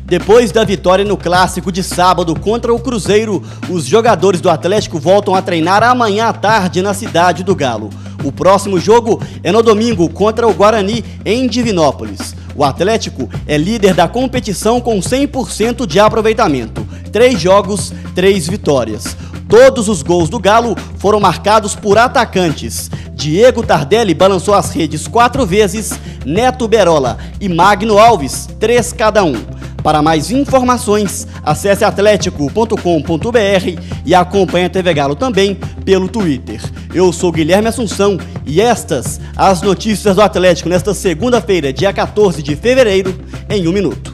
Depois da vitória no clássico de sábado contra o Cruzeiro, os jogadores do Atlético voltam a treinar amanhã à tarde na cidade do Galo. O próximo jogo é no domingo contra o Guarani em Divinópolis. O Atlético é líder da competição com 100% de aproveitamento. 3 jogos, 3 vitórias. Todos os gols do Galo foram marcados por atacantes. Diego Tardelli balançou as redes 4 vezes, Neto Berola e Magno Alves, 3 cada um. Para mais informações, acesse atletico.com.br e acompanhe a TV Galo também pelo Twitter. Eu sou Guilherme Assunção e estas as notícias do Atlético nesta segunda-feira, dia 14 de fevereiro, em 1 minuto.